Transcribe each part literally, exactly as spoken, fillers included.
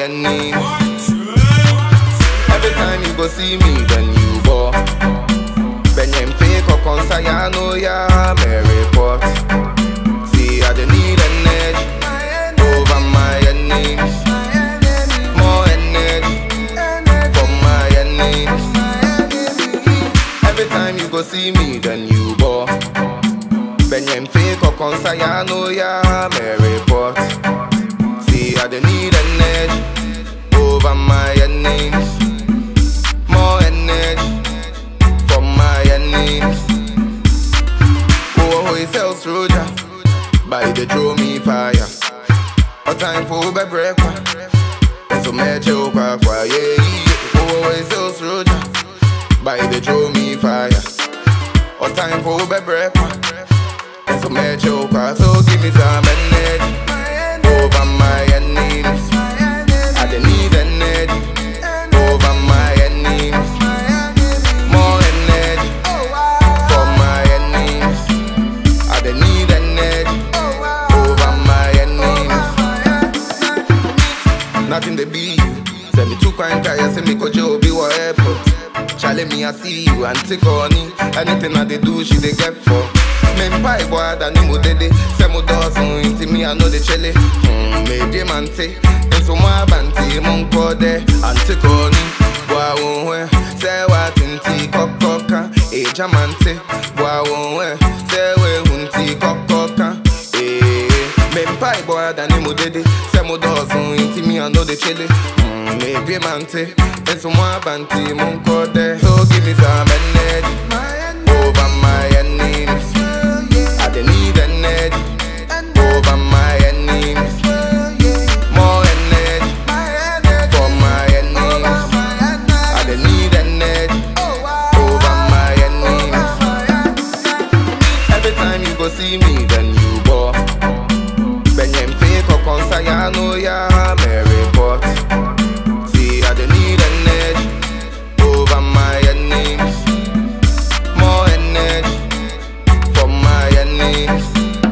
enemies. Every time you go see me, then you go. Benyem fake or consa, know ya, me report. See, I don't need an edge over my enemies. More energy for my enemies. Every time you go see me, then you go. Benyem fake or consa, know ya, me report. See, I don't need an edge over my enemies. More energy for my enemies. Oh, he sells Roja, by the draw me fire. A time for the breakfast, and so much over kwa yeah. Oh, he sells Roja, by the draw me fire. A time for the breakfast, and so much over. So give me some energy over my enemies. I don't need an edge over my enemies. More energy for my enemies. I don't need an edge over my enemies. Nothing they be you. Send me two kind tires, send me kojo be what airport. Challenge me, I see you and take on it. Anything that they do, she they get for. Men pie boy that ni mo dede. Say mo dozen into me, I know the chele. Hmm, me diamante. And so my banty, mon code. And take on it. Boy, won't say what in tea, cococa. Eh, jamante. Boy, won't say we hunti, cococa. Eh, men pie boy that ni mo dede. Say mo dozen into me, I know the chele. Hmm, me diamante. And so my banty, mon code. So give me some energy over my enemies. I don't need an edge over my enemies. More energy for my enemies. I don't need an edge over my enemies. Every time you go see me, then you go. Benyem fake or consa, ya know ya, me report. See, I don't need an edge over my enemies. More energy for my enemies.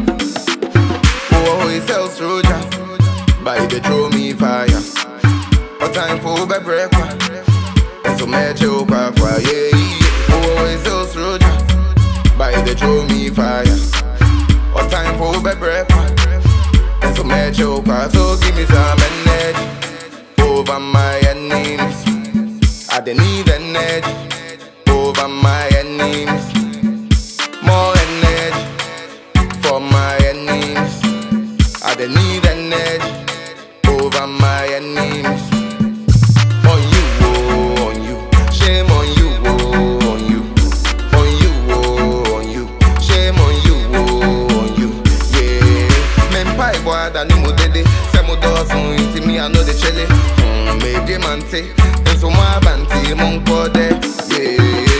Oh, he sells Roja, by the draw me fire. A time for the breakfast, and so much over kwa yeah. Oh, he sells Roja, by the draw me fire. A time for the breakfast, and so much over. So give me some energy over my enemies. I don't need an edge over my enemies. More energy for my enemies. I don't need an edge over my enemies. On you, oh, on you. Shame on you, oh, on you. On you, oh, on you. Shame on you, oh, on you. Yeah. Men pie boy that ni mo dede. Say mo dozen into me, I know the chele. Hmm, me diamante. And so my banty, mon code. Yeah.